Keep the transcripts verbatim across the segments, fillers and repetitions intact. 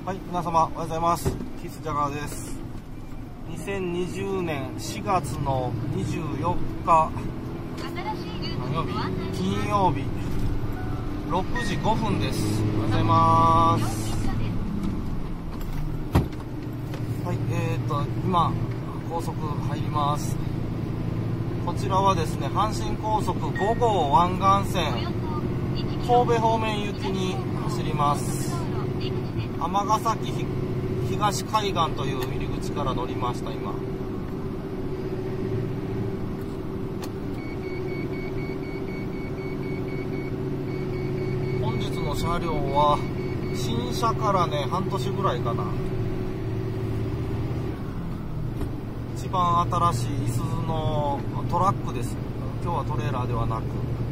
はい、皆様おはようございます。キスジャガーです。にせんにじゅうねんしがつのにじゅうよっか何曜日？金曜日ろくじごふんです。おはようございます。はい、えーと今高速入ります。こちらはですね、阪神高速ごごう湾岸線神戸方面行きに走ります。尼崎東海岸という入り口から乗りました。今本日の車両は新車からね半年ぐらいかな。一番新しいいすゞのトラックです。今日はトレーラーではなく、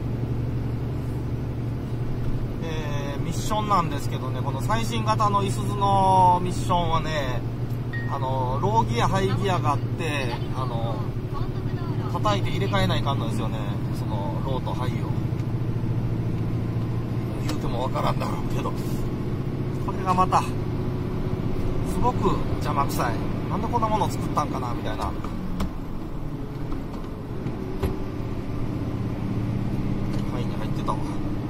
えー、ミッションなんですけどね、この最新型のいすゞのミッションはね、あのローギアハイギアがあって、あの叩いて入れ替えないかんのですよね。そのローとハイを言うてもわからんだろうけど、これがまたすごく邪魔くさい。なんでこんなものを作ったんかなみたいな。はいに入ってたわ。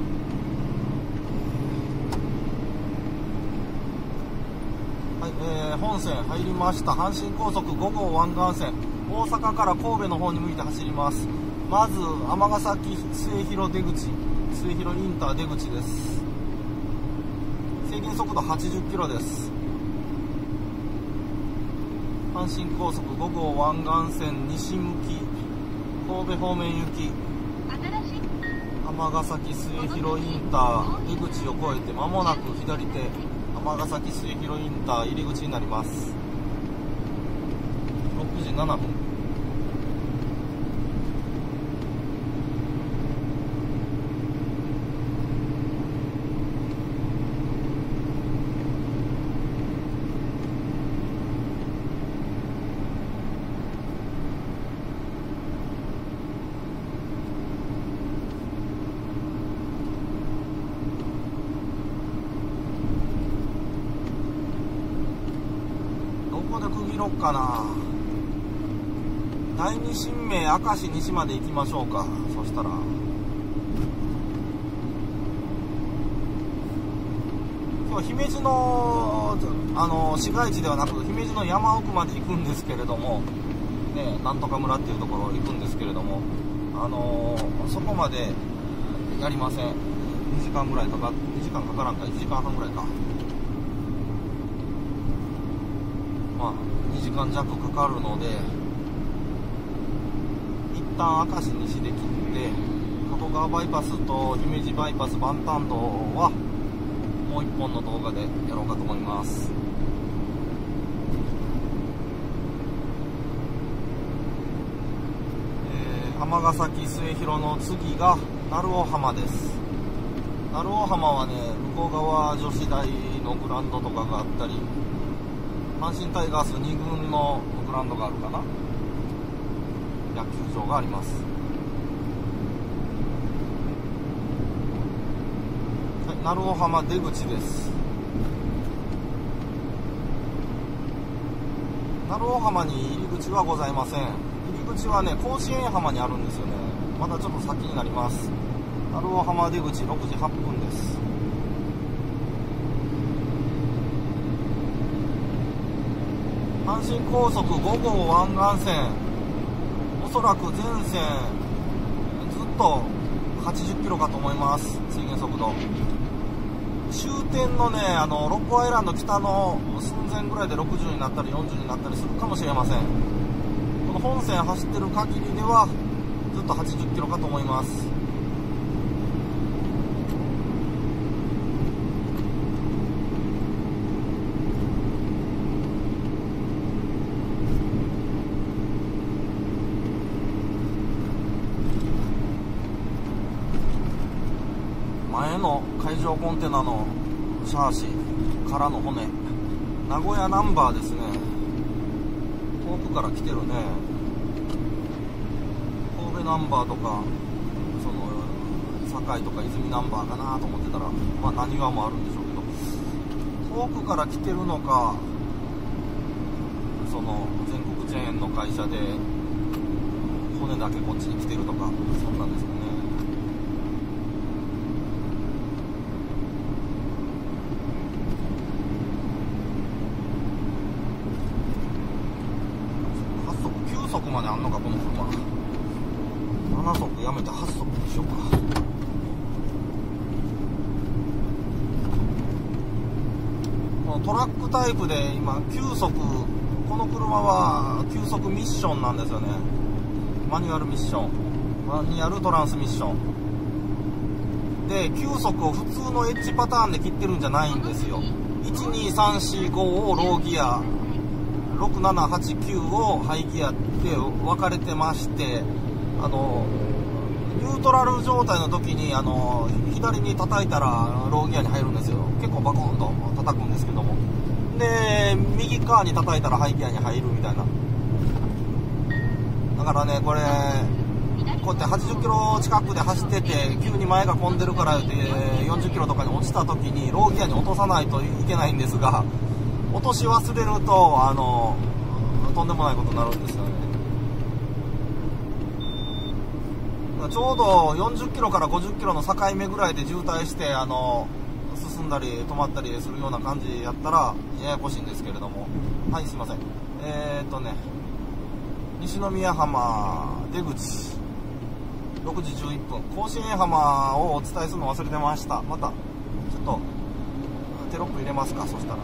はい、えー、本線入りました。阪神高速ごごう湾岸線、大阪から神戸の方に向いて走ります。まず尼崎末広出口、末広インター出口です。制限速度はちじゅっキロです。阪神高速ごごう湾岸線西向き神戸方面行き、尼崎末広インター出口を越えて間もなく左手、尼崎末広インター入り口になります。ろくじななふん。ここで区切ろっかな。第二新名明石西まで行きましょうか。そしたら今日は姫路の、あの市街地ではなく姫路の山奥まで行くんですけれどもね、なんとか村っていうところ行くんですけれども、あのー、そこまでやりません。にじかんぐらいかかにじかんかからんかいちじかんはんぐらいか。まあ、にじかんじゃくかかるので、一旦明石西で切って加古川バイパスと姫路バイパス万端道はもう一本の動画でやろうかと思います。尼崎末広の次が鳴尾浜です。鳴尾浜はね、向こう側女子大のグラウンドとかがあったり、阪神タイガースにぐんのグラウンドがあるかな、野球場があります。はい、鳴尾浜出口です。鳴尾浜に入り口はございません。入り口はね、甲子園浜にあるんですよね。まだちょっと先になります。鳴尾浜出口ろくじはっぷんです。阪神高速ごごう湾岸線、おそらく全線ずっとはちじゅっキロかと思います。制限速度。終点のね、あのロッコアイランド北の寸前ぐらいでろくじゅうになったりよんじゅうになったりするかもしれません。この本線走ってる限りではずっとはちじゅっキロかと思います。前の海上コンテナのシャーシからの骨、名古屋ナンバーですね。遠くから来てるね。神戸ナンバーとか、その堺とか泉ナンバーかなと思ってたら、まあ何話もあるんでしょうけど、 遠くから来てるのか、その全国チェーンの会社で骨だけこっちに来てるとか、そんなんですかね。はっ速きゅう速まであんのかこの車。なな速やめてはっ速にしようか。トラックタイプで今きゅう速、この車はきゅう速ミッションなんですよね。マニュアルミッション、マニュアルトランスミッションで、きゅう速を普通のエッジパターンで切ってるんじゃないんですよ。いちにさんしごをローギア、ろくななはちきゅうをハイギアって分かれてまして、あのニュートラル状態の時にあの左に叩いたらローギアに入るんですよ。結構バコーンと叩くんですけども、で右側に叩いたらハイギアに入るみたいな。だからね、これこうやってはちじゅっキロ近くで走ってて急に前が混んでるから言ってよんじゅっキロとかに落ちた時にローギアに落とさないといけないんですが、落とし忘れるとあのとんでもないことになるんですよね。ちょうどよんじゅっキロからごじゅっキロの境目ぐらいで渋滞してあの進んだり止まったりするような感じやったらややこしいんですけれども、はい、すいません。えー、っとね西宮浜出口ろくじじゅういっぷん、甲子園浜をお伝えするの忘れてました。またちょっとテロップ入れますか。そしたらね、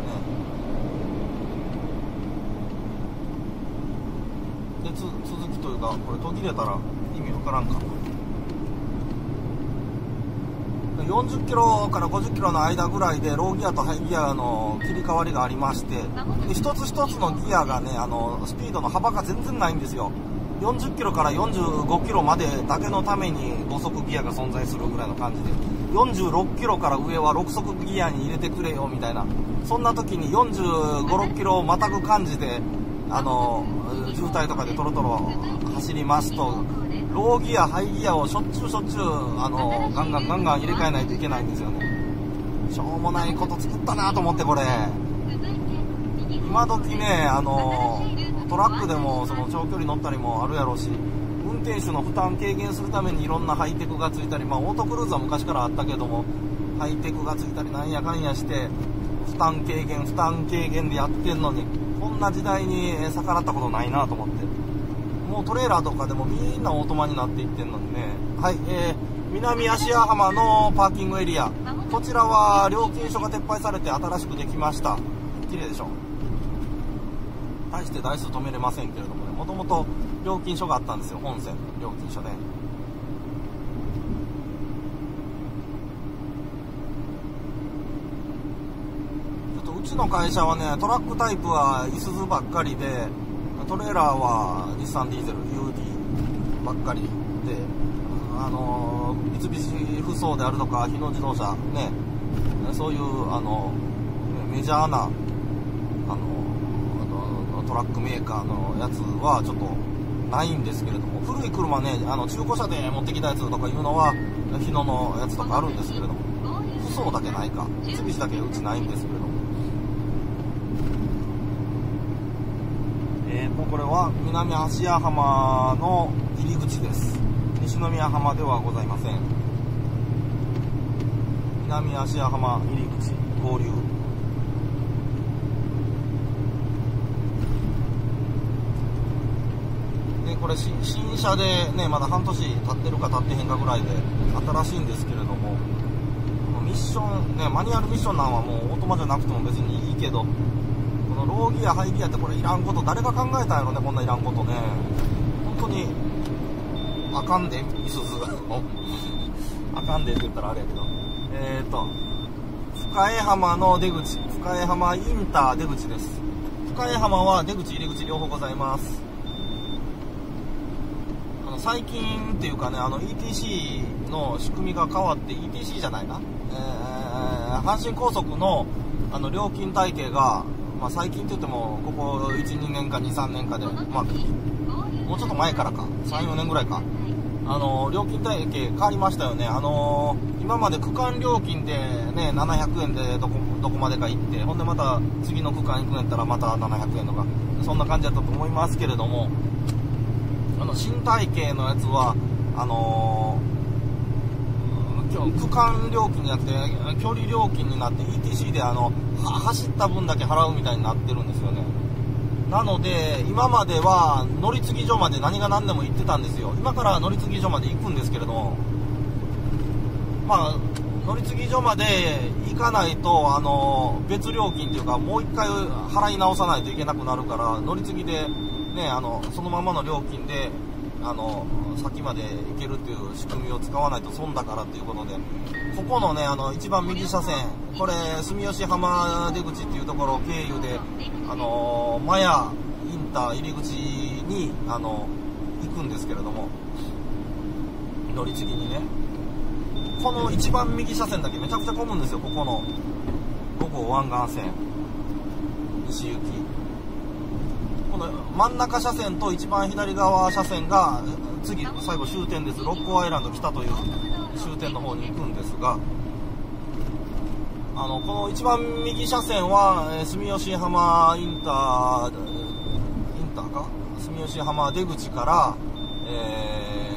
でつ続きというか、これ途切れたら意味わからんか。よんじゅっキロからごじゅっキロの間ぐらいでローギアとハイギアの切り替わりがありまして、で一つ一つのギアがね、あのスピードの幅が全然ないんですよ。よんじゅっキロからよんじゅうごキロまでだけのためにご速ギアが存在するぐらいの感じで、よんじゅうろっキロから上はろく速ギアに入れてくれよみたいな、そんな時によんじゅうご、ろっキロをまたぐ感じであの渋滞とかでトロトロ走りますと、ローギアハイギアをしょっちゅうしょっちゅうあのガンガンガンガン入れ替えないといけないんですよね。しょうもないこと作ったなと思って、これ今時ね、あのトラックでもその長距離乗ったりもあるやろうし、運転手の負担軽減するためにいろんなハイテクがついたり、まあオートクルーズは昔からあったけどもハイテクがついたりなんやかんやして負担軽減負担軽減でやってんのに、こんな時代に逆らったことないなと思って、もうトレーラーとかでもみんなオートマになっていってんのにね。はい、えー、南芦屋浜のパーキングエリア、こちらは料金所が撤廃されて新しくできました。綺麗でしょ。大して台数止めれませんけれどもね、もともと料金所があったんですよ、本線料金所ね。ちょっとうちの会社はね、トラックタイプはイスズばっかりで、トレーラーは日産ディーゼル ユーディー ばっかりで、あの三菱ふそうであるとか日野自動車ね、そういうあのメジャーなあのトラックメーカーのやつはちょっとないんですけれども、古い車ね、あの中古車で持ってきたやつとかいうのは日野のやつとかあるんですけれども、ふそうだけないか、三菱だけうちないんですけれども、えー、もうこれは南芦屋浜の入り口です。西宮浜ではございません。南芦屋浜入り口合流で、これ新車でね、まだ半年経ってるか経ってへんかぐらいで新しいんですけれども、このミッションね、マニュアルミッションなんはもうオートマじゃなくても別にいいけど、このローギアハイギアってこれいらんこと、誰が考えたんやろね、こんないらんことね。本当にあかんで、いすずあかんでって言ったらあれやけど、えーと深江浜の出口、深江浜インター出口です。深江浜は出口入り口両方ございます。あの最近っていうかね、あの イーティーシー の仕組みが変わって、 イーティーシー じゃないな、えー、阪神高速のあの料金体系が、まあ、最近って言ってもここいち、にねんかに、さんねんかで、まあもうちょっと前からか、さん、よねんぐらいか、 あの料金体系変わりましたよね。あの今まで区間料金でねななひゃくえんでどこどこまでか行って、ほんでまた次の区間行くんやったらまたななひゃくえんとか、そんな感じだったと思いますけれども、あの新体系のやつはあのー、区間料金じゃなくて距離料金になって イーティーシー であの走った分だけ払うみたいになってるんですよね。なので今までは乗り継ぎ所まで何が何でも行ってたんですよ。今から乗り継ぎ所まで行くんですけれども、まあ乗り継ぎ所まで行かないとあの別料金というかもう一回払い直さないといけなくなるから、乗り継ぎでねあのそのままの料金であの先まで行けるっていう仕組みを使わないと損だからっていうことで、ここのねあの一番右車線、これ住吉浜出口っていうところ経由であのマヤインター入り口にあの行くんですけれども、乗り継ぎにねこの一番右車線だけめちゃくちゃ混むんですよ。ここのご号湾岸線西行き、この真ん中車線と一番左側車線が次最後終点です。六甲アイランド北という終点の方に行くんですが、あのこの一番右車線は住吉浜インターインターか住吉浜出口から、え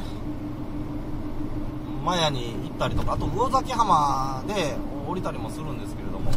ー、マヤに行ったりとか、あと魚崎浜で降りたりもするんですけれども、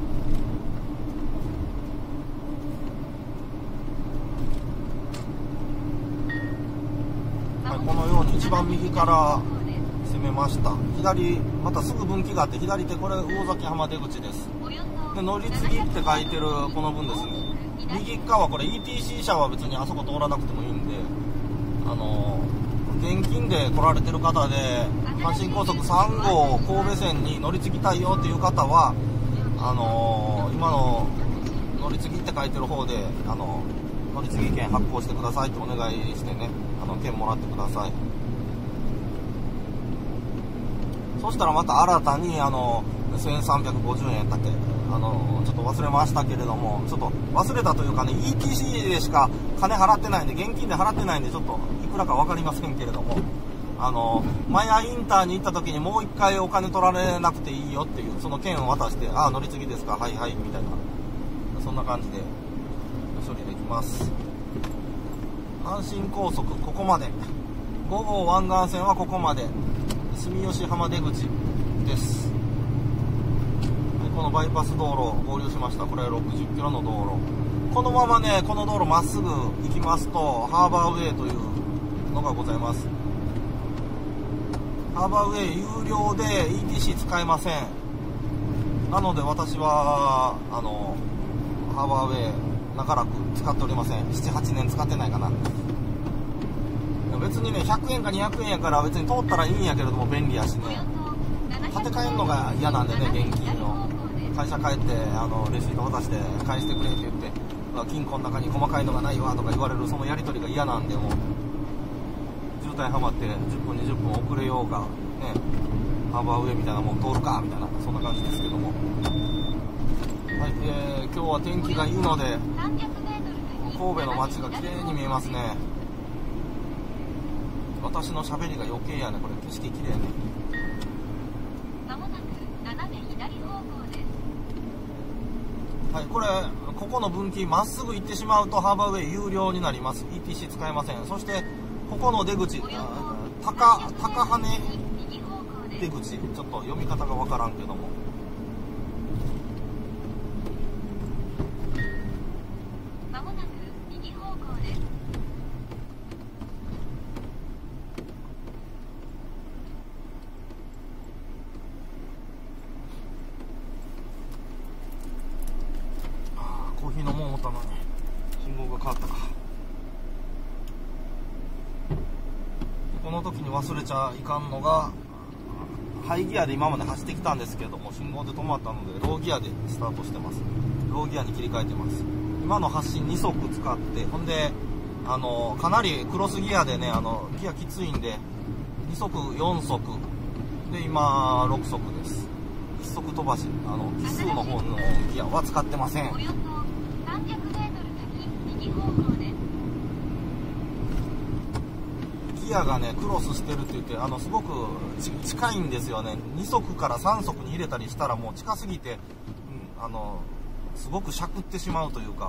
はい、このように一番右から攻めました。左またすぐ分岐があって、左手これ魚崎浜出口です。で乗り継ぎって書いてるこの分ですね、右側これ イーティーシー 車は別にあそこ通らなくてもいいんで、あの現金で来られてる方で阪神高速さん号神戸線に乗り継ぎたいよっていう方はあの今の乗り継ぎって書いてる方であの乗り継ぎ券発行してくださいってお願いしてね、あの券もらってください。そしたらまた新たにあのせんさんびゃくごじゅうえんやったっけ、あのちょっと忘れましたけれども、ちょっと忘れたというかね イーティーシー でしか金払ってないんで、現金で払ってないんでちょっといくらか分かりませんけれども、あのマヤインターに行った時にもう一回お金取られなくていいよっていうその券を渡して、ああ乗り継ぎですか、はいはいみたいな、そんな感じで処理できます。阪神高速ここまで、ご号湾岸線はここまで、住吉浜出口です。このバイパス道路合流しました。これはろくじゅっキロの道路、このままねこの道路まっすぐ行きますとハーバーウェイというのがございます。ハーバーウェイ有料で イーティーシー 使えません。なので私はあのハーバーウェイ長らく使っておりません。ななはちねん使ってないかな。別にねひゃくえんかにひゃくえんやから別に通ったらいいんやけれども便利やしね、立て替えるのが嫌なんでね、現金を会社帰ってあのレシート渡して返してくれって言って、金庫の中に細かいのがないわとか言われるそのやり取りが嫌なんで、もう渋滞はまってじゅっぷんにじゅっぷん遅れようがね、ハーバーウェイみたいなもん通るかみたいな、そんな感じですけども、はい、えー、今日は天気がいいので神戸の街が綺麗に見えますね。私の喋りが余計やね、これ景色綺麗ね。まもなく斜め左方向です。はい、これここの分岐まっすぐ行ってしまうとハーバーウェイ有料になります。 イーティーシー 使えません。そしてここの出口高高羽出口、ちょっと読み方がわからんけども、まもなく右方向です。コーヒー飲もう思ったのに信号が変わったか。この時に忘れちゃいかんのがハイギアで今まで走ってきたんですけども、信号で止まったのでローギアでスタートしてます。ローギアに切り替えてます。今の発進に速使って、ほんであのかなりクロスギアでね、あのギアきついんでに速よん速で今ろく速です。いっ速飛ばし、あの奇数の方のギアは使ってません。奇ギアがねクロスしてるって言って、あのすごく近いんですよね。に足からさん足に入れたりしたらもう近すぎて、うん、あのすごくしゃくってしまうというか、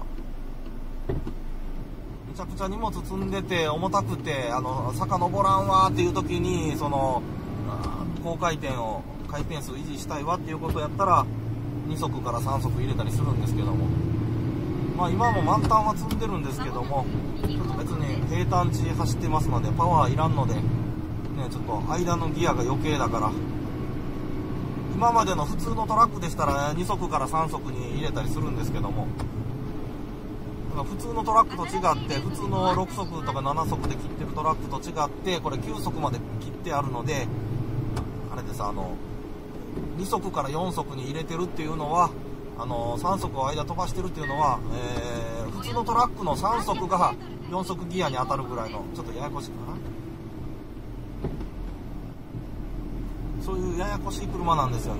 めちゃくちゃ荷物積んでて重たくて、あの坂登らんわっていう時にその高回転を回転数維持したいわっていうことやったらに足からさん足入れたりするんですけども、まあ今も満タンは積んでるんですけども、ちょっと別に平坦地走ってますのでパワーいらんので、ね、ちょっと間のギアが余計だから、今までの普通のトラックでしたらに足からさん足に入れたりするんですけども、普通のトラックと違って、普通のろく足とかなな足で切ってるトラックと違って、これきゅう足まで切ってあるので、あれです、あのに足からよん足に入れてるっていうのは、あのさん足を間飛ばしてるっていうのは、えー、普通のトラックのさん足がよん足ギアに当たるぐらいの、ちょっとややこしいかな、そういうややこしい車なんですよね。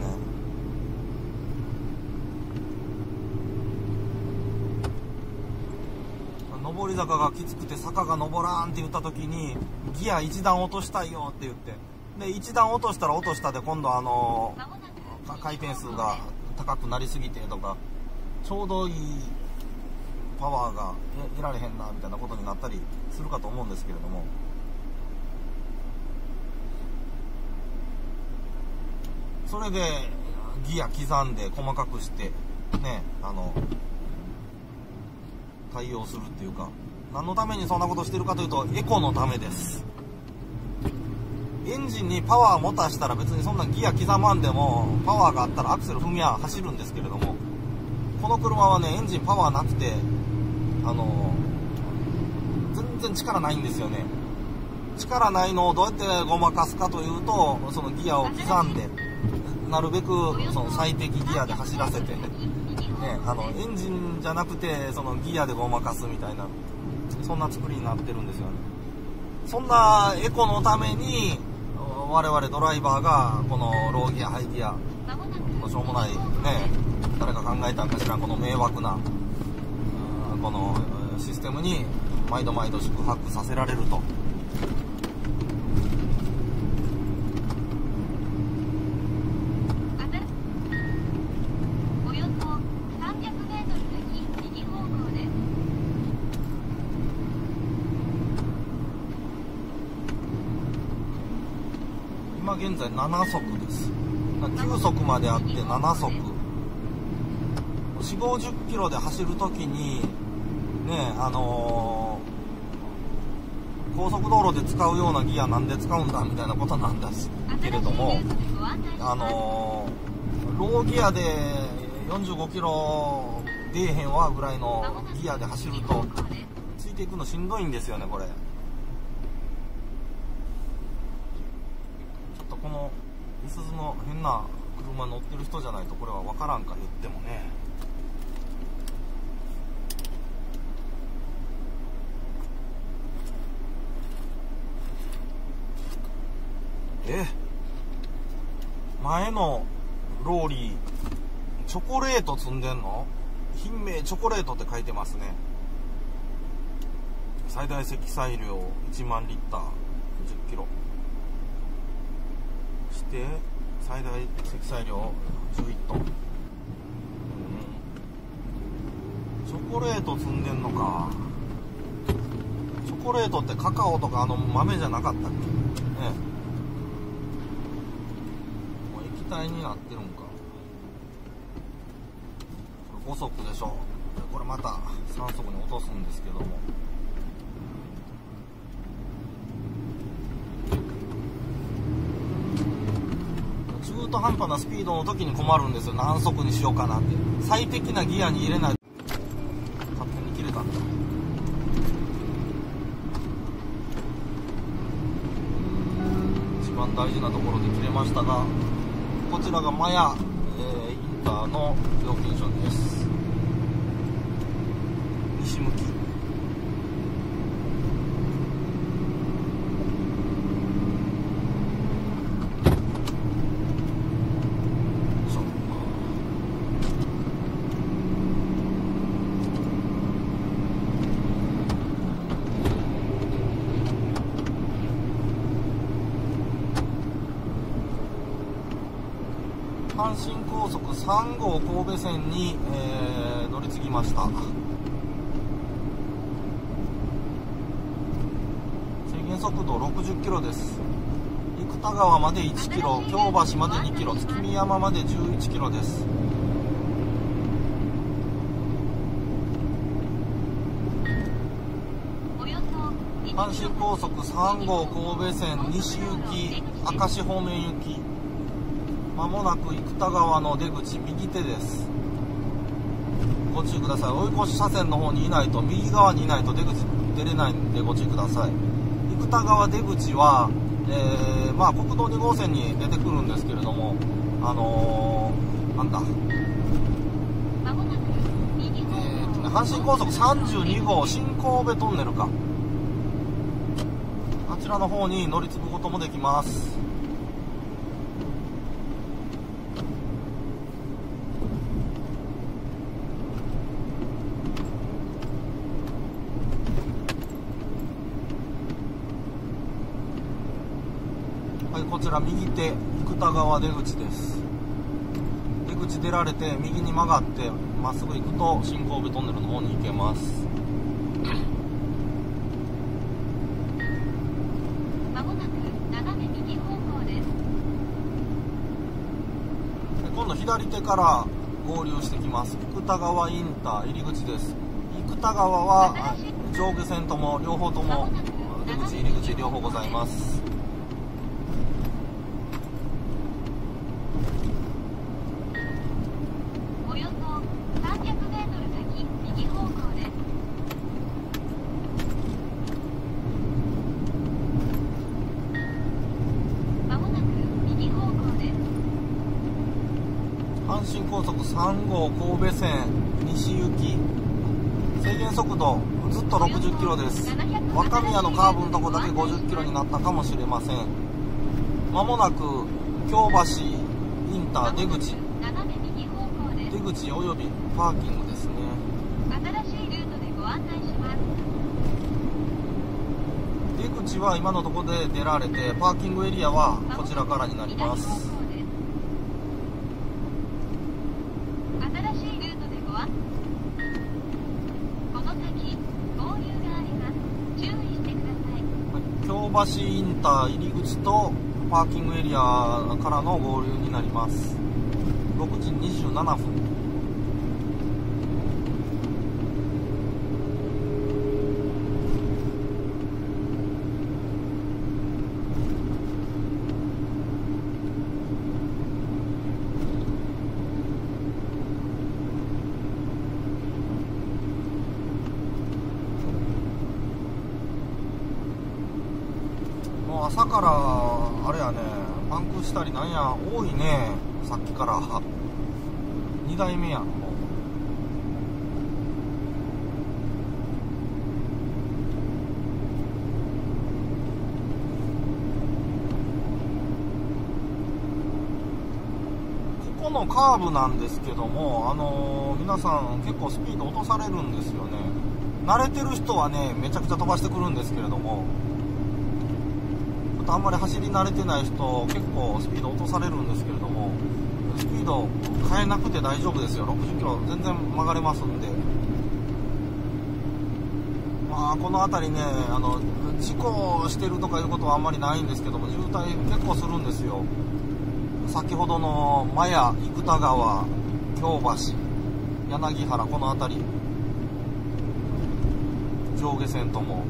上り坂がきつくて坂が登らんって言った時に、ギア一段落としたいよって言って、で一段落としたら落としたで今度あの回転数が高くなりすぎてとか、ちょうどいいパワーが得られへんなみたいなことになったりするかと思うんですけれども、それでギア刻んで細かくしてね、あの対応するっていうか、何のためにそんなことしてるかというとエコのためです。エンジンにパワー持たしたら別にそんなギア刻まんでもパワーがあったらアクセル踏みや走るんですけれども、この車はねエンジンパワーなくて、あの全然力ないんですよね。力ないのをどうやってごまかすかというと、そのギアを刻んでなるべくその最適ギアで走らせて、ね、あのエンジンじゃなくてそのギアでごまかすみたいな、そんな作りになってるんですよね。そんなエコのために我々ドライバーがこのローギアハイギア、しょうもないね、誰か考えたんかしらんこの迷惑なこのシステムに毎度毎度宿泊させられると。今現在なな足です。きゅう足まであってなな足、よんじゅうごじゅっキロで走るときにね、あのー、高速道路で使うようなギアなんで使うんだみたいなことなんですけれども、あのー、ローギアでよんじゅうごキロ出えへんわぐらいのギアで走るとついていくのしんどいんですよね。これこのいすゞの変な車乗ってる人じゃないとこれは分からんか、言ってもね。え前のローリーチョコレート積んでんの？品名チョコレートって書いてますね。最大積載量いちまんリッターじゅっキロして最大積載量じゅういちトン、うん、チョコレート積んでんのか。チョコレートってカカオとかあの豆じゃなかったっけね。もう液体になってるんか。これご足でしょ。これまたさん足に落とすんですけども、中途半端なスピードの時に困るんですよ。何速にしようかなって。最適なギアに入れない。勝手に切れたんだ。一番大事なところで切れましたが、こちらがマヤ、えー、インターの料金所です。西向き。 阪神高速さん号神戸線に、えー、乗り継ぎました。制限速度ろくじゅっキロです。生田川までいちキロ、京橋までにキロ、月見山までじゅういちキロです。阪神高速さん号神戸線西行き、明石方面行き、まもなく生田川の出口右手です。ご注意ください。追い越し車線の方にいないと、右側にいないと出口出れないんでご注意ください。生田川出口は、えー、まあ国道に号線に出てくるんですけれども、あのー、なんだ、えーとね、阪神高速さんじゅうに号新神戸トンネルか、あちらの方に乗り継ぐこともできます。はい、こちら右手生田川出口です。出口出られて右に曲がってまっすぐ行くと新神戸トンネルの方に行けます。まもなく斜め右方向です。今度左手から合流してきます。生田川インター入り口です。生田川は上下線とも両方とも出口入り口両方ございます。阪神高速さん号神戸線西行き、制限速度ずっとろくじゅっキロです。若宮のカーブのとこだけごじゅっキロになったかもしれません。まもなく京橋インター出口出口およびパーキングですね。出口は今のところで出られて、パーキングエリアはこちらからになります。京橋インター入り口とパーキングエリアからの合流になります。ろくじにじゅうななふん。朝からあれやね、パンクしたりなんや多いね。さっきからにだいめやん。もうここのカーブなんですけども、あのー、皆さん結構スピード落とされるんですよね。慣れてる人はねめちゃくちゃ飛ばしてくるんですけれども、あんまり走り慣れてない人結構スピード落とされるんですけれども、スピード変えなくて大丈夫ですよ。ろくじゅっキロ全然曲がれますんで。まあこの辺りね、あの事故してるとかいうことはあんまりないんですけども、渋滞結構するんですよ。先ほどの麻耶、生田川、京橋、柳原、この辺り上下線とも、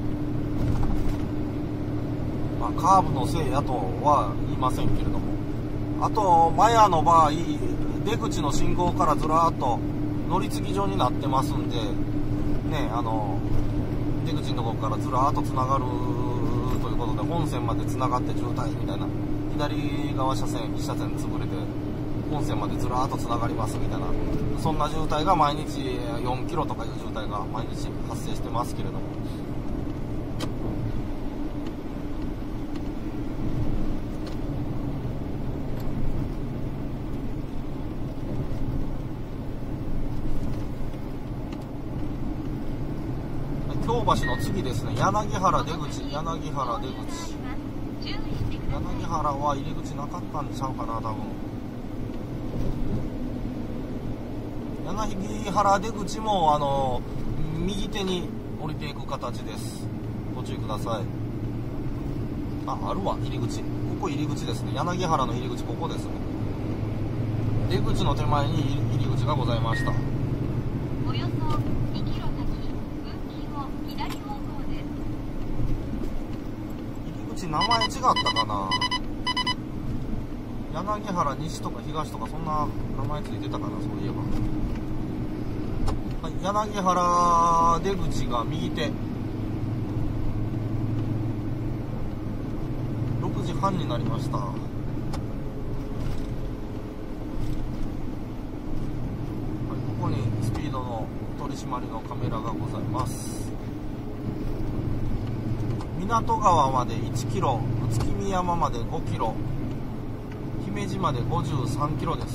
まあ、カーブのせいやとは言いませんけれども、あと麻耶の場合出口の信号からずらーっと乗り継ぎ場になってますんでね、あの出口のところからずらーっとつながるということで、本線までつながって渋滞みたいな、左側車線いち車線潰れて本線までずらーっとつながりますみたいな、そんな渋滞が毎日よんキロとかいう渋滞が毎日発生してますけれども、京橋の次ですね、柳原出口、柳原出口、柳原は入り口なかったんちゃうかな、多分。 柳原出口もあの右手に降りていく形です。ご注意ください。あ、あるわ、入り口。ここ入り口ですね。柳原の入り口、ここですね。出口の手前に入り口がございました。 およそにキロ先、分岐後左方向です。 入り口名前違ったかな。柳原西とか東とかそんな名前ついてたかな、そういえば。はい、柳原出口が右手。ろくじはんになりました。はい、ここにスピードの取り締まりのカメラがございます。港川までいちキロ、月見山までごキロ、姫路までごじゅうさんキロです。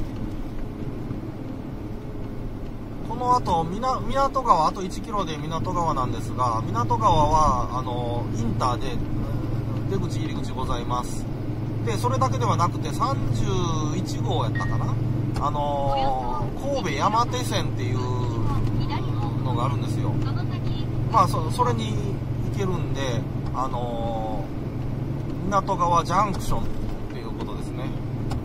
この後みな港川あといちキロで港川なんですが、港川はあのインターで出口入り口ございます。でそれだけではなくてさんじゅういちごうやったかな、あのー、神戸山手線っていうのがあるんですよ。まあ そ, それに行けるんで、あのー、港川ジャンクションっていうことですね。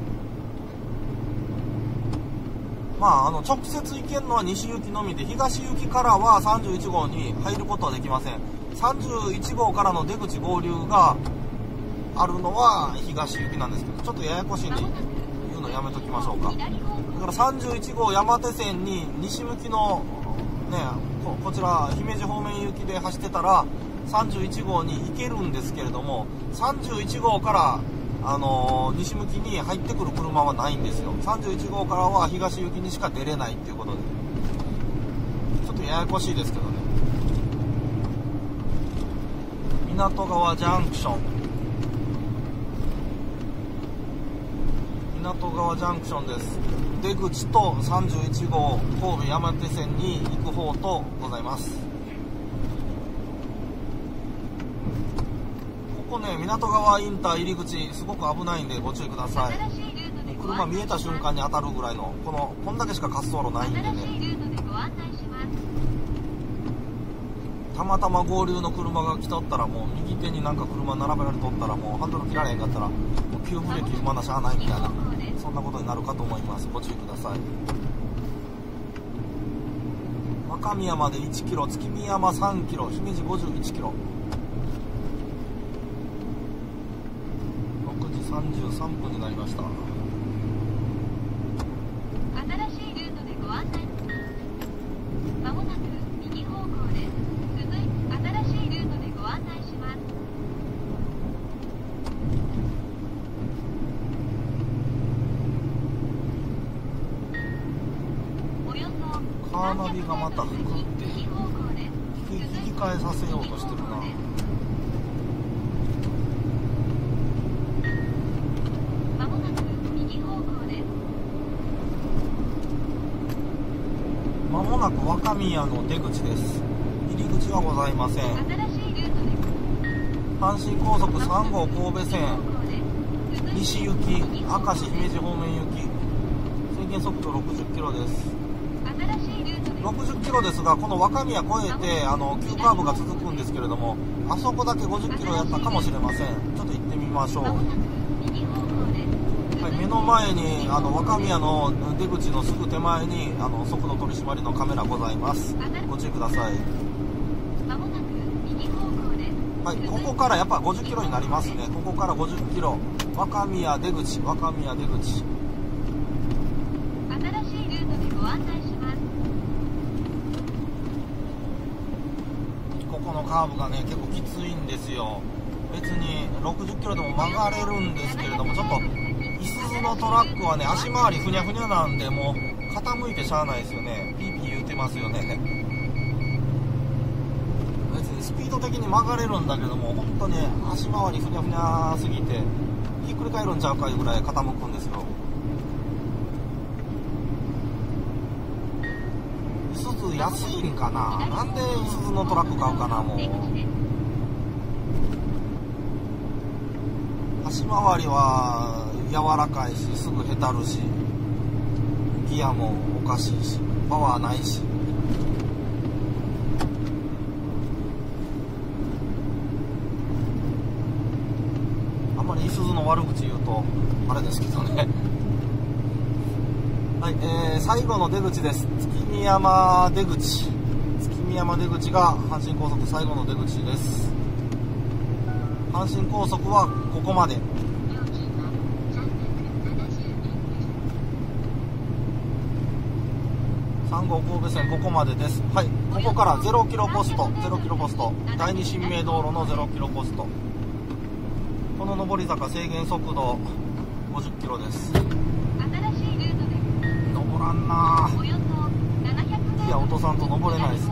まあ、あの直接行けるのは西行きのみで、東行きからはさんじゅういちごうに入ることはできません。さんじゅういちごうからの出口合流があるのは東行きなんですけど、ちょっとややこしいんで言うのやめときましょうか。だからさんじゅういちごう山手線に西向きのね、こ, こちら姫路方面行きで走ってたらさんじゅういちごうに行けるんですけれども、さんじゅういちごうからあのー、西向きに入ってくる車はないんですよ。さんじゅういちごうからは東行きにしか出れないっていうことで、ちょっとややこしいですけどね。港川ジャンクション、港川ジャンクションです。出口とさんじゅういちごう神戸山手線に行く方とございます。ここね、港川インター入り口すごく危ないんでご注意ください。車見えた瞬間に当たるぐらいの、このこんだけしか滑走路ないんでね、たまたま合流の車が来とったら、もう右手になんか車並べられとったら、もうハンドル切られへんかったらもう急ブレーキ踏まなしゃあないみたいな、そんなことになるかと思います。ご注意ください。若宮までいちキロ、月見山さんキロ、姫路ごじゅういちキロ。ろくじさんじゅうさんぷんになりました。 新しいルートでご案内。まもなく右方向です。続いて新しいルートでご案内します。およそカーナビがまた吹くって引き換えさせようとしてるな。 まもなく右方向です。 まもなく若宮の出口です。入り口はございません。 新しいルートで阪神高速さんごう神戸線西行き、明石姫路方面行き、制限速度ろくじゅっキロです。ろくじゅっキロですが、この若宮越えてあの急カーブが続くんですけれども、あそこだけごじゅっキロやったかもしれません。ちょっと行ってみましょう。はい、目の前にあの若宮の出口のすぐ手前にあの速度取り締まりのカメラございます。ご注意ください。はい、ここからやっぱごじゅっキロになりますね。ここからごじゅっキロ、若宮出口、若宮出口。 新しいルートでご案内します。 ここのカーブがね結構きついんですよ。別にろくじゅっキロでも曲がれるんですけれども、ちょっといすゞのトラックはね足回りふにゃふにゃなんで、もう傾いてしゃあないですよね。ピーピー言うてますよね。別にスピード的に曲がれるんだけども、本当ね足回りふにゃふにゃすぎてひっくり返るんちゃうかいうぐらい傾くんですよ。いすゞ安いんかな、なんでいすゞのトラック買うかな。もう足回りは柔らかいしすぐへたるし、 ギアもおかしいし、パワーないし。あんまりいすゞの悪口言うとあれですけどね。はい、えー、最後の出口です。月見山出口。月見山出口が阪神高速最後の出口です。阪神高速はここまで。さん号神戸線ここまでです。はい、ここからゼロキロポスト、ゼロキロポスト、第二新名道路のゼロキロポスト。この上り坂制限速度ごじゅっキロです。登らんなぁ。いや、落とさんと登れないですね。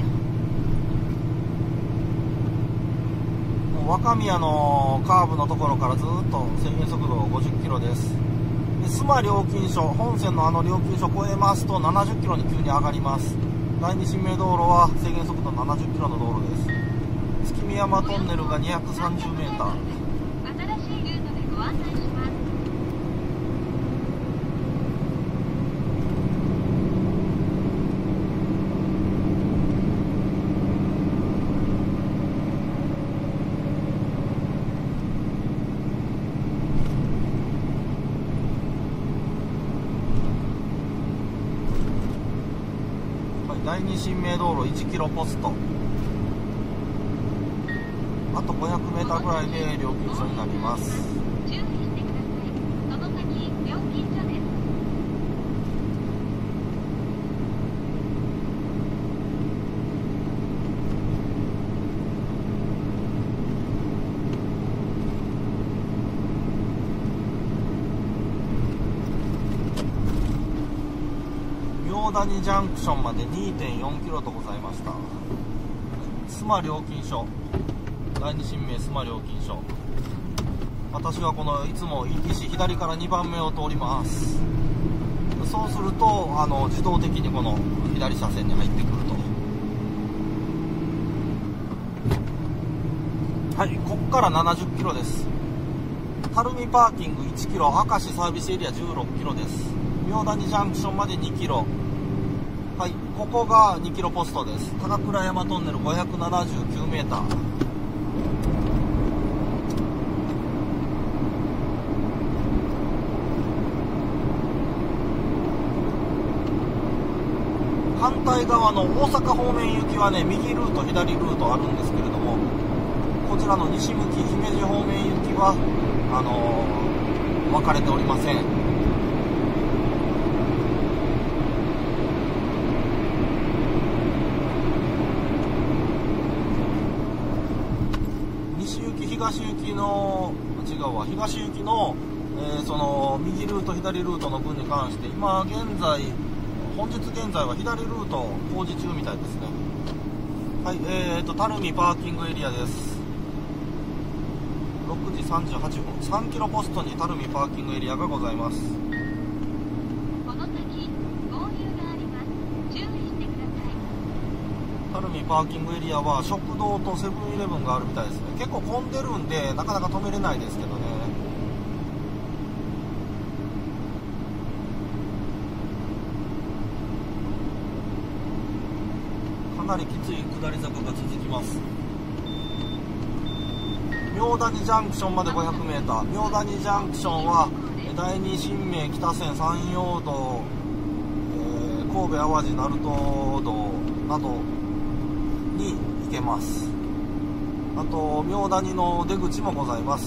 もう若宮のカーブのところからずっと制限速度ごじゅっキロです。須磨料金所、本線のあの料金所を越えますとななじゅっキロに急に上がります。第二新名道路は制限速度ななじゅっキロの道路です。月見山トンネルがにひゃくさんじゅうメーター。 新しいルートでご案内します。 第二新名道路いちキロポスト。あとごひゃくメーターぐらいで料金所になります。 注意してください。その先料金所です。 明谷ジャンクションまで にてんよんキロとございました。須磨料金所、第二新名須磨料金所。私はこのいつも イーティーシー 左からにばんめを通ります。そうするとあの自動的にこの左車線に入ってくると。はい、こっからななじゅっキロです。垂水パーキングいちキロ、明石サービスエリアじゅうろっキロです。明谷ジャンクションまでにキロ。はい、ここがにキロポストです。高倉山トンネルごひゃくななじゅうきゅうメーター。反対側の大阪方面行きはね、右ルート左ルートあるんですけれども、こちらの西向き姫路方面行きはあのー、分かれておりません。西行き東行きの違うわ東行きの、えー、その右ルート左ルートの分に関して今現在本日現在は左ルート工事中みたいですね。はい、えーと垂水パーキングエリアです。ろくじさんじゅうはっぷん、さんキロポストに垂水パーキングエリアがございます。 この先合流があります。注意してください。 垂水パーキングエリアは食堂とセブンイレブンがあるみたいですね。結構混んでるんでなかなか止めれないですけどね。かなりきつい下り坂が続きます。明谷ジャンクションまで ごひゃくメーター。明谷ジャンクションは第二新名北線山陽道、えー、神戸淡路鳴門道などに行けます。あと明谷の出口もございます。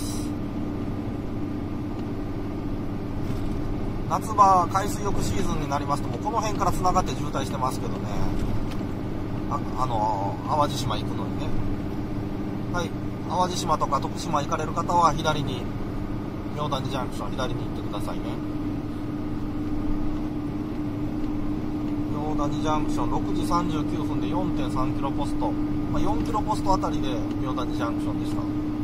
夏場海水浴シーズンになりますともうこの辺からつながって渋滞してますけどね。あ, あの淡路島行くのにね。はい、淡路島とか徳島行かれる方は左に明谷ジャンクション左に行ってくださいね。明谷ジャンクションろくじさんじゅうきゅうふんで よんてんさんキロポスト、まあ、よんキロポストあたりで明谷ジャンクションでした。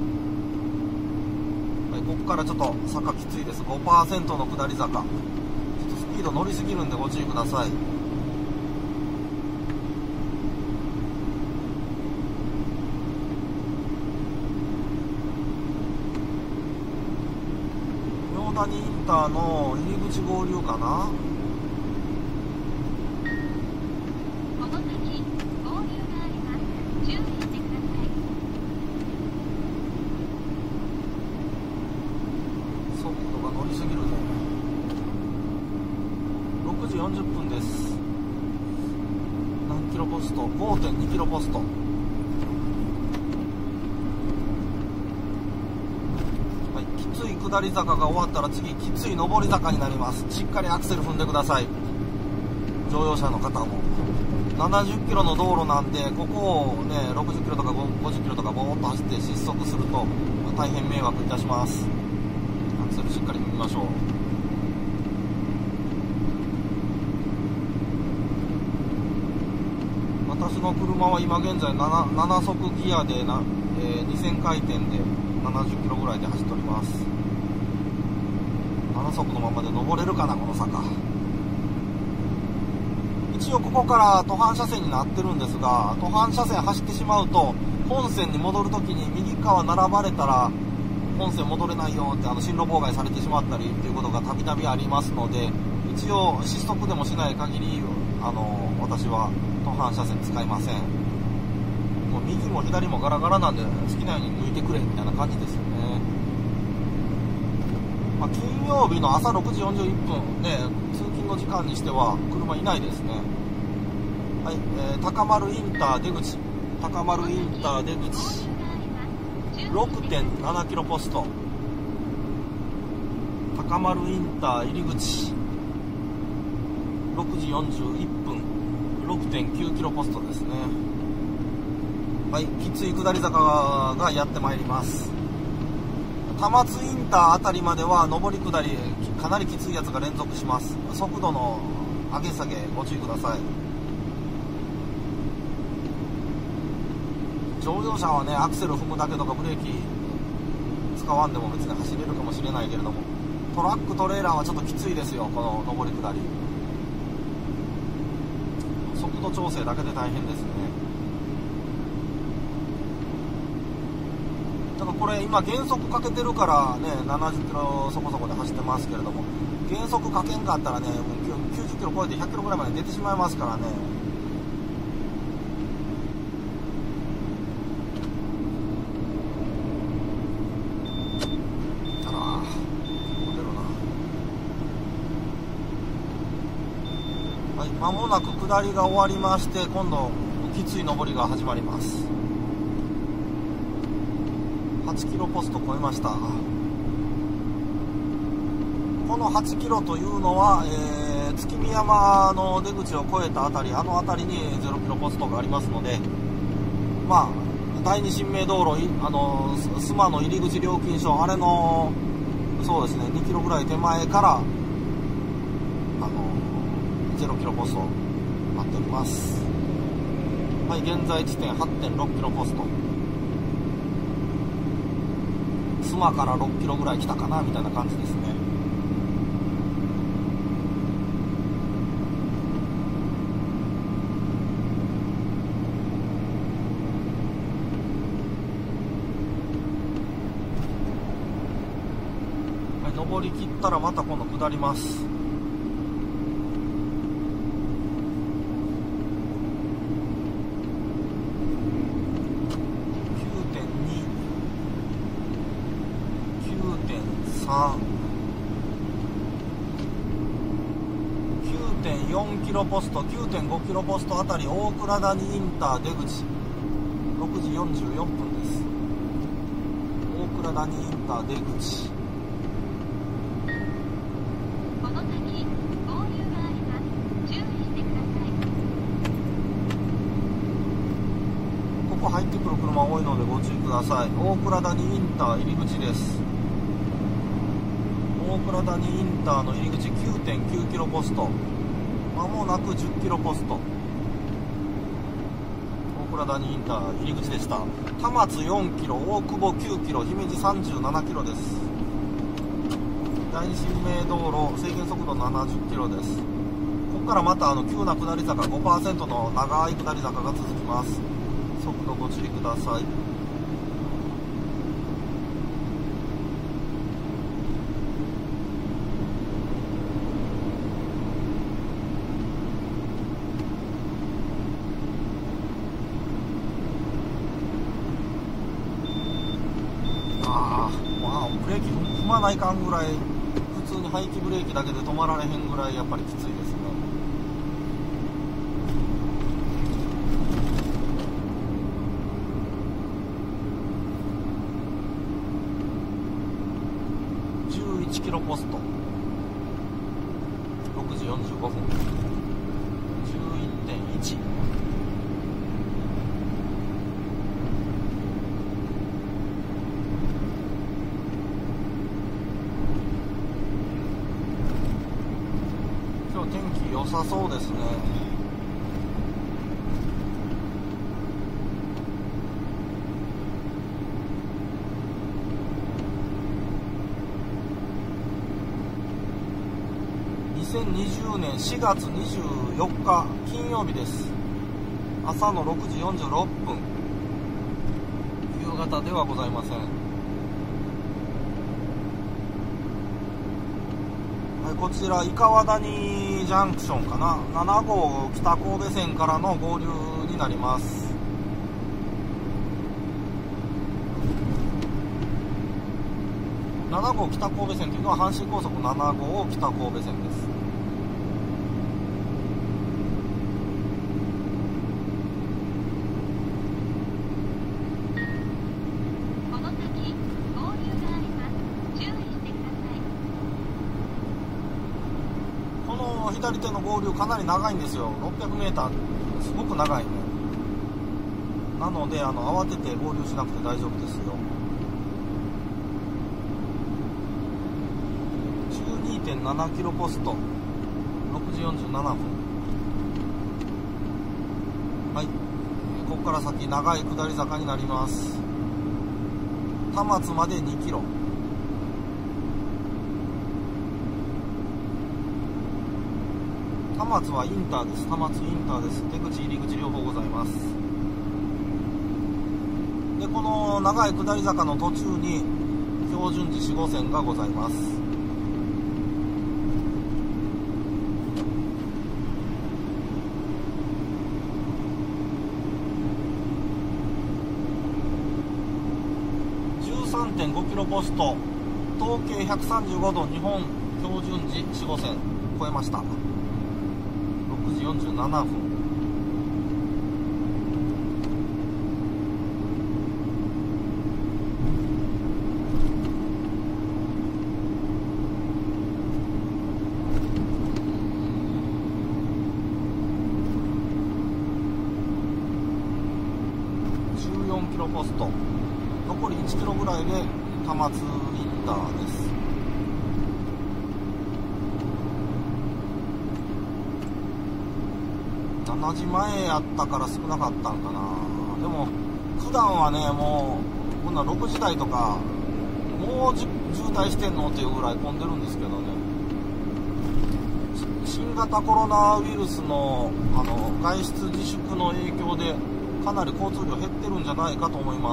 はい、ここからちょっと坂きついです。 ごパーセント の下り坂、ちょっとスピード乗りすぎるんでご注意ください。明谷インターの入り口合流かな。 よんじゅっぷんです。何キロポスト？ ごてんに キロポスト。はい、きつい下り坂が終わったら次きつい上り坂になります。しっかりアクセル踏んでください。乗用車の方もななじゅっキロの道路なんで、ここをねろくじゅっキロとかごじゅっキロとかボーっと走って失速すると大変迷惑いたします。アクセルしっかり踏みましょう。私の車は今現在 7, なな速ギアでな、えー、にせん回転でななじゅっキロぐらいで走っております。なな速のままで登れるかなこの坂。一応ここから途半車線になってるんですが、途半車線走ってしまうと本線に戻るときに右側並ばれたら本線戻れないよってあの進路妨害されてしまったりっていうことがたびたびありますので、一応失速でもしない限りあの私は途半車線使いません。もう右も左もガラガラなんで好きなように抜いてくれみたいな感じですよね。まあ、金曜日の朝ろくじよんじゅういっぷんね、通勤の時間にしては車いないですね。はい、えー、高丸インター出口、高丸インター出口 ろくてんなな キロポスト、高丸インター入り口ろくじよんじゅういっぷん ろくてんきゅう キロポストですね。はい、きつい下り坂がやってまいります。田松インターあたりまでは上り下りかなりきついやつが連続します。速度の上げ下げご注意ください。乗用車はねアクセル踏むだけとかブレーキ使わんでも別に走れるかもしれないけれども、トラックトレーラーはちょっときついですよ。この上り下り速度調整だけで大変ですね。だからこれ今減速かけてるからねななじゅっキロそこそこで走ってますけれども、減速かけんかったらねもうきゅうじゅっキロ超えてひゃっキロぐらいまで出てしまいますからね。あら出るな。はい、間もなく下りが終わりまして、今度きつい上りが始まります。はちキロポスト超えました。このはちキロというのは、えー、月見山の出口を越えたあたり、あの辺りにゼロキロポストがありますので、まあ第二神明道路、あの須磨の入り口料金所、あれのそうですねにキロぐらい手前からあのゼロキロポストなっております。はい、現在地点 はちてんろく キロポスト、須磨からろっキロぐらい来たかなみたいな感じですね。はい、登り切ったらまた今度下ります。きゅうてんよん キロポスト、 きゅうてんご キロポストあたり大倉谷インター出口ろくじよんじゅうよんぷんです。大倉谷インター出口、 この先合流があります。注意してください。 ここ入ってくる車多いのでご注意ください。大倉谷インター入り口です。大倉谷インターの入り口 きゅうてんきゅう キロポスト、まもなくじゅっキロポスト、大倉谷インター入り口でした。田松よんキロ、大久保きゅうキロ、姫路さんじゅうななキロです。第二神明道路制限速度ななじゅっキロです。ここからまたあの急な下り坂 ごパーセント の長い下り坂が続きます。速度ご注意ください。ブレーキ踏まないかんぐらい、普通に排気ブレーキだけで止まられへんぐらいやっぱりきついですね。 ちキロポスト、ろくじよんじゅうごふん、じゅういってんいち。今日天気良さそうですね。にせんにじゅうねんしがつにじゅうよっか金曜日です。朝のろくじよんじゅうろっぷん、夕方ではございません。はい、こちら伊川谷ジャンクションかな、ななごう北神戸線からの合流になります。ななごう北神戸線というのは阪神高速ななごう北神戸線です。 この先合流があります。注意してください。 この左手の合流かなり長いんですよ。ろっぴゃくメーター、すごく長いね。なのであの慌てて合流しなくて大丈夫ですよ。 じゅうにてんななキロポスト、ろくじよんじゅうななふん。はい、ここから先長い下り坂になります。田松までにキロ。田松はインターです。田松インターです。出口入り口両方ございます。でこの長い下り坂の途中に標準時よん号線がございます。じゅうさんてんごキロポスト、東経ひゃくさんじゅうごど日本標準時よん号線超えました。ろくじよんじゅうななふん。じゅうよんキロポスト、残りいちキロぐらいで田松インターです。しちじまえやったから少なかったんかな。でも普段はね、もうこんなろくじ台とかもう渋滞してんのっていうぐらい混んでるんですけどね。新型コロナウイルスのあの外出自粛の影響でかなり交通量減ってるんじゃないかと思います。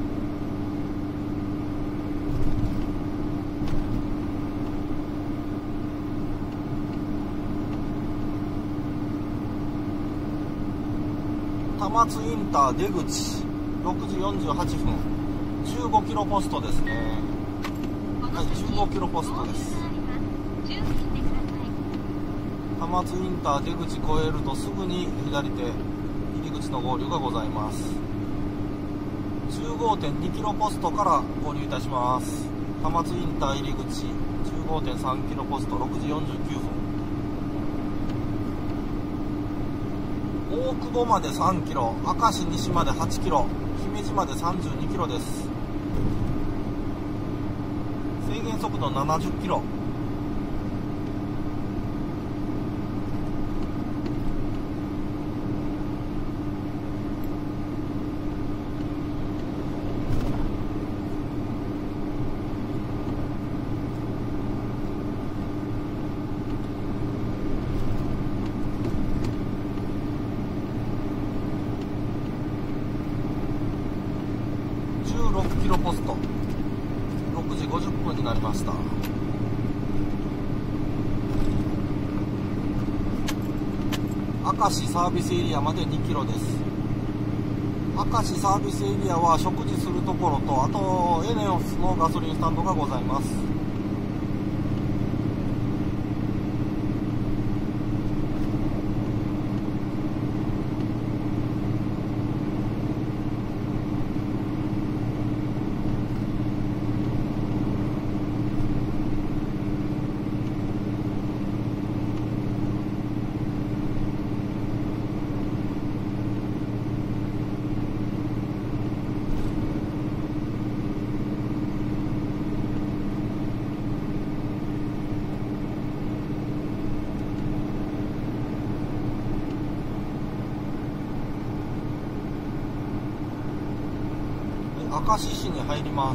田松インター出口、ろくじよんじゅうはっぷん、じゅうごキロポストですね。はい、じゅうごキロポストです。田松インター出口越えるとすぐに左手入り口の合流がございます。 じゅうごてんにキロポストから合流いたします。田松インター入り口 じゅうごてんさんキロポスト、ろくじよんじゅうきゅうふん。大久保までさんキロ、明石西まではちキロ、姫路までさんじゅうにキロです。制限速度ななじゅっキロ。じゅうろくキロポスト、ろくじごじゅっぷんになりました。明石サービスエリアまでにキロです。明石サービスエリアは食事するところと、あとエネオスのガソリンスタンドがございます。 明石市に入ります。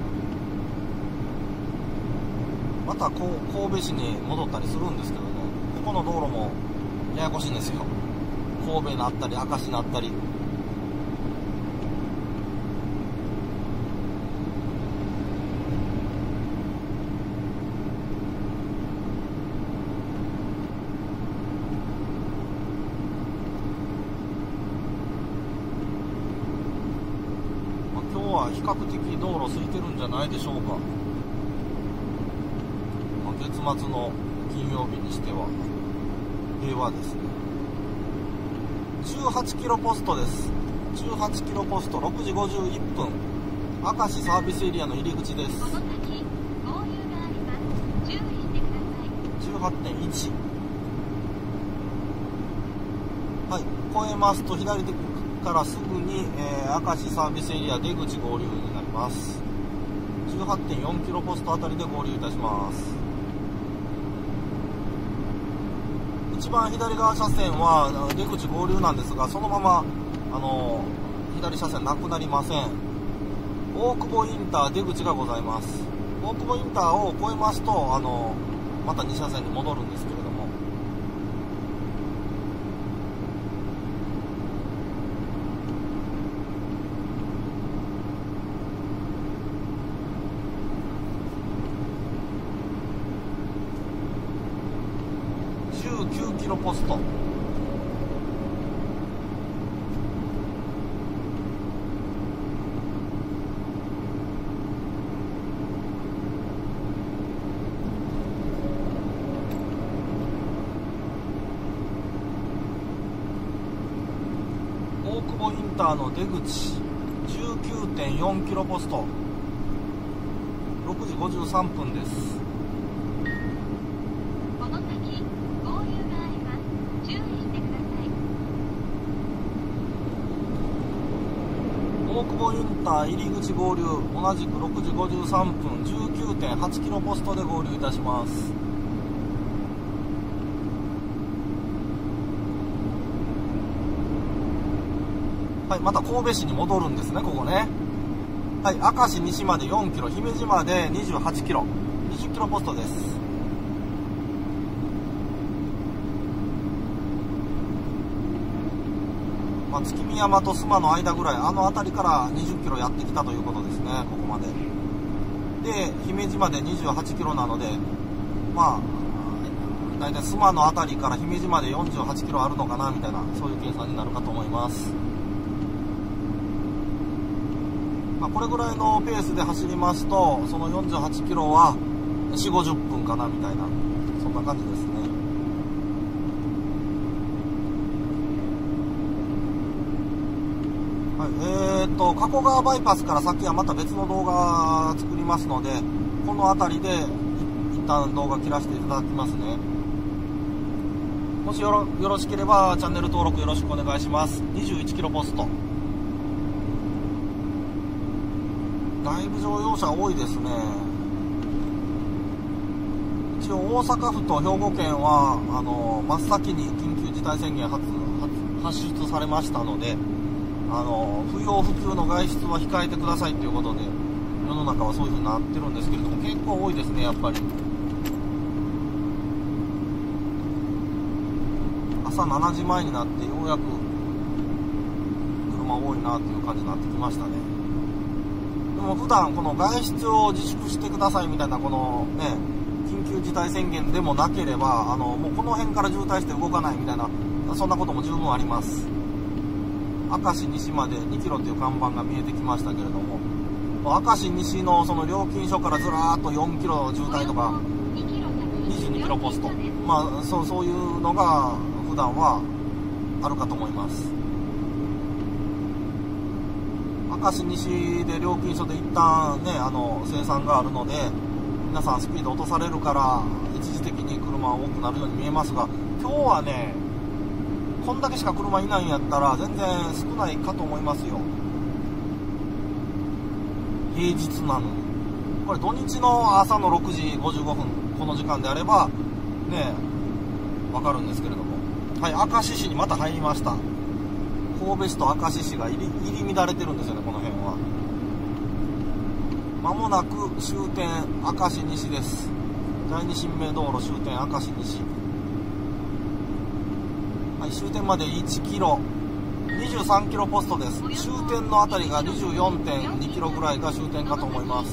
またこう神戸市に戻ったりするんですけどね、ここの道路もややこしいんですよ。神戸になったり明石になったり。比較的道路空いてるんじゃないでしょうか。まあ、月末の金曜日にしては平和ですね。じゅうはちキロポストです。じゅうはちキロポストろくじごじゅういっぷん、明石サービスエリアの入り口です。 この先合流があります。注意してください。 じゅうはちてんいち。はい、越えますと左手からすぐに、えー、明石サービスエリア出口合流になります。 じゅうはちてんよんキロポストあたりで合流いたします。一番左側車線は出口合流なんですが、そのままあの左車線なくなりません。大久保インター出口がございます。大久保インターを越えますとあのまたに車線に戻るんですけれども、じゅうきゅうキロポスト、大久保インターの出口 じゅうきゅうてんよんキロポストろくじごじゅうさんぷんです。 この先合流があります。注意してください。 大久保インター入り口合流、同じくろくじごじゅうさんぷん じゅうきゅうてんはちキロポストで合流いたします。はい、また神戸市に戻るんですね、ここね。はい、明石西までよんキロ、姫路までにじゅうはちキロ、にじゅっキロポストです。まあ、月見山と須磨の間ぐらい、あの辺りからにじゅっキロやってきたということですね、ここまで。で、姫路までにじゅうはちキロなので、まあ、大体須磨の辺りから姫路までよんじゅうはちキロあるのかなみたいな、そういう計算になるかと思います。まあ、これぐらいのペースで走りますと、そのよんじゅうはちキロはよんじゅうごじゅっぷんかなみたいな、そんな感じですね。はい、えーと加古川バイパスから先はまた別の動画作りますので、この辺りで一旦動画切らせていただきますね。もしよろ、よろしければチャンネル登録よろしくお願いします。にじゅういちキロポスト、だいぶ乗用車多いですね。一応大阪府と兵庫県はあの真っ先に緊急事態宣言 発, 発出されましたので、あの不要不急の外出は控えてくださいということで、世の中はそういう風になってるんですけれども、結構多いですね、やっぱり。朝しちじまえになってようやく車多いなという感じになってきましたね。でも普段この外出を自粛してくださいみたいな、このね緊急事態宣言でもなければ、あのもうこの辺から渋滞して動かないみたいな、そんなことも十分あります。明石西までにキロという看板が見えてきましたけれども、明石西のその料金所からずらーっとよんキロ渋滞とかにじゅうにキロポスト、まあそう、そういうのが普段はあるかと思います。明石西で料金所で一旦ねあの生産があるので、皆さんスピード落とされるから一時的に車多くなるように見えますが、今日はねこんだけしか車いないんやったら全然少ないかと思いますよ。平日なのに。これ土日の朝のろくじごじゅうごふん、この時間であればねわかるんですけれども。はい、明石市にまた入りました。神戸市と明石市が入り、入り乱れてるんですよね、この辺は。 まもなく終点明石西です。だいに新名道路終点明石西。はい、終点までいちキロ、にじゅうさんキロポストです。終点のあたりが にじゅうよんてんにキロぐらいが終点かと思います。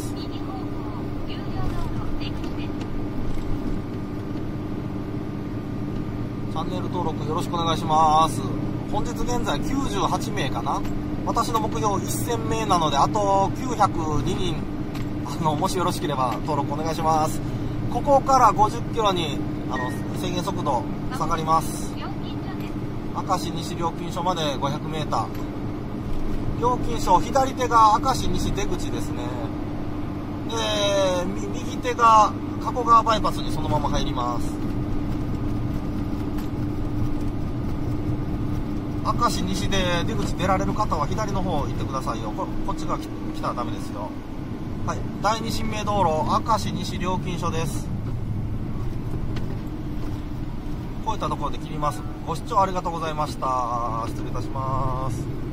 チャンネル登録よろしくお願いします。本日現在きゅうじゅうはちめいかな。私の目標せんめいなので、あときゅうひゃくににん、あの、もしよろしければ登録お願いします。ここからごじゅっキロに、あの、制限速度下がります。明石西料金所までごひゃくメーター。料金所、左手が明石西出口ですね。で、右手が加古川バイパスにそのまま入ります。明石西で出口出られる方は左の方行ってくださいよ。こ, こっちが来たらダメですよ。はい、だいに新名道路明石西料金所です。こういったところで切ります。ご視聴ありがとうございました。失礼いたします。